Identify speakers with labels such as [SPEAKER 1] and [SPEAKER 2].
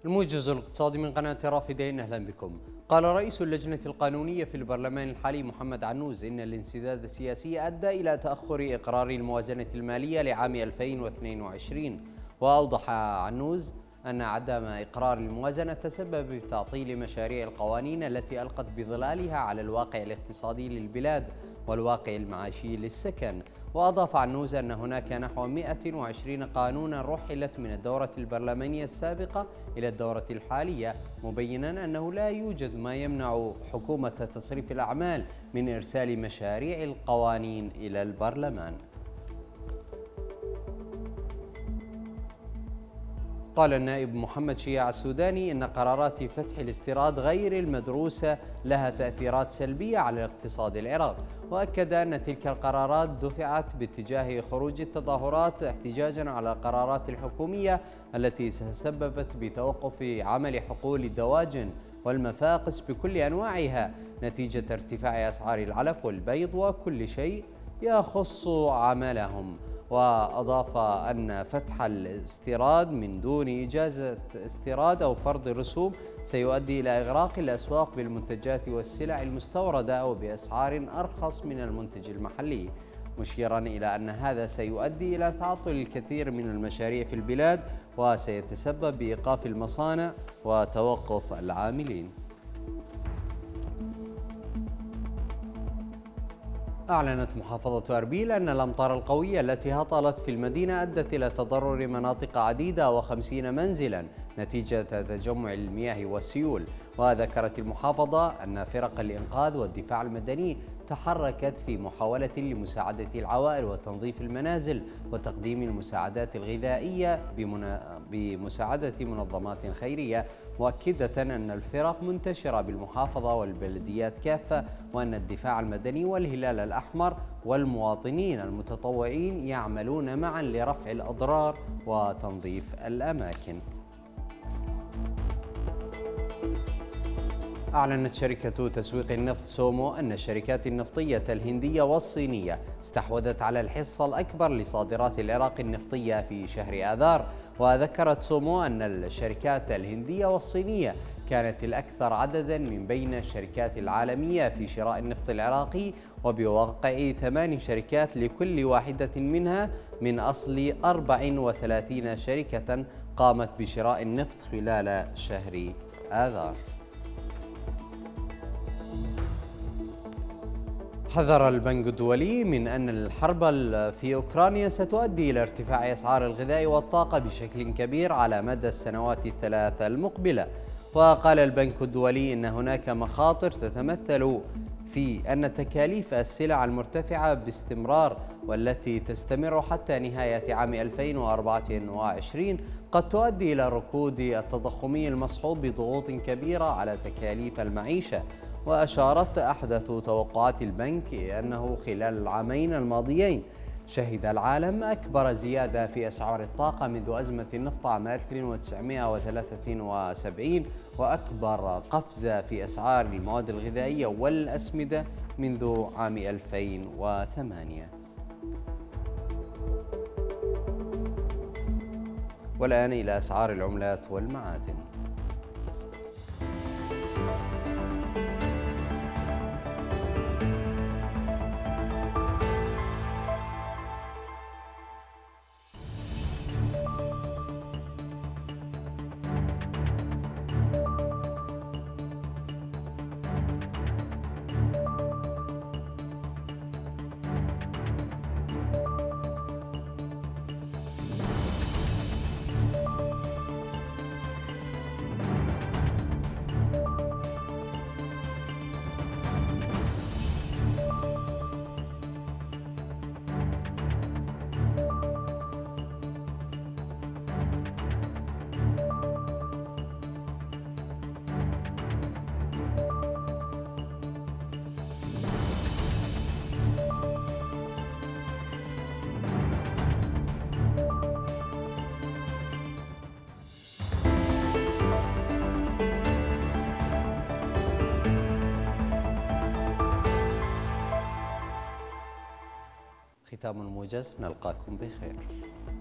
[SPEAKER 1] الموجز الاقتصادي من قناة رافدين، أهلا بكم. قال رئيس اللجنة القانونية في البرلمان الحالي محمد عنوز إن الانسداد السياسي أدى إلى تأخر إقرار الموازنة المالية لعام 2022. وأوضح عنوز أن عدم إقرار الموازنة تسبب بتعطيل مشاريع القوانين التي ألقت بظلالها على الواقع الاقتصادي للبلاد والواقع المعاشي للسكن. وأضاف عنوز أن هناك نحو 120 قانونا رحلت من الدورة البرلمانية السابقة إلى الدورة الحالية، مبينا أنه لا يوجد ما يمنع حكومة تصريف الأعمال من إرسال مشاريع القوانين إلى البرلمان. قال النائب محمد شياع السوداني إن قرارات فتح الاستيراد غير المدروسة لها تأثيرات سلبية على اقتصاد العراق، وأكد أن تلك القرارات دفعت باتجاه خروج التظاهرات احتجاجا على القرارات الحكومية التي سببت بتوقف عمل حقول الدواجن والمفاقس بكل أنواعها نتيجة ارتفاع أسعار العلف والبيض وكل شيء يخص عملهم. وأضاف أن فتح الاستيراد من دون إجازة استيراد أو فرض رسوم سيؤدي إلى إغراق الأسواق بالمنتجات والسلع المستوردة وبأسعار أرخص من المنتج المحلي، مشيرا إلى أن هذا سيؤدي إلى تعطل الكثير من المشاريع في البلاد وسيتسبب بإيقاف المصانع وتوقف العاملين. أعلنت محافظة أربيل أن الأمطار القوية التي هطلت في المدينة أدت إلى تضرر مناطق عديدة و50 منزلا نتيجة تجمع المياه والسيول. وذكرت المحافظة أن فرق الإنقاذ والدفاع المدني تحركت في محاولة لمساعدة العوائل وتنظيف المنازل وتقديم المساعدات الغذائية بمساعدة منظمات خيرية، مؤكدة أن الفرق منتشرة بالمحافظة والبلديات كافة، وأن الدفاع المدني والهلال الأحمر والمواطنين المتطوعين يعملون معا لرفع الأضرار وتنظيف الأماكن. أعلنت شركة تسويق النفط سومو أن الشركات النفطية الهندية والصينية استحوذت على الحصة الأكبر لصادرات العراق النفطية في شهر آذار. وذكرت سومو أن الشركات الهندية والصينية كانت الأكثر عددا من بين الشركات العالمية في شراء النفط العراقي، وبواقع 8 شركات لكل واحدة منها من أصل 34 شركة قامت بشراء النفط خلال شهر آذار. حذر البنك الدولي من أن الحرب في أوكرانيا ستؤدي إلى ارتفاع أسعار الغذاء والطاقة بشكل كبير على مدى السنوات الثلاث المقبلة. وقال البنك الدولي إن هناك مخاطر تتمثل في أن تكاليف السلع المرتفعة باستمرار والتي تستمر حتى نهاية عام 2024 قد تؤدي إلى الركود التضخمي المصحوب بضغوط كبيرة على تكاليف المعيشة. وأشارت أحدث توقعات البنك أنه خلال العامين الماضيين شهد العالم أكبر زيادة في أسعار الطاقة منذ أزمة النفط عام 1973، وأكبر قفزة في أسعار المواد الغذائية والأسمدة منذ عام 2008. والآن إلى أسعار العملات والمعادن. ختام الموجز، نلقاكم بخير.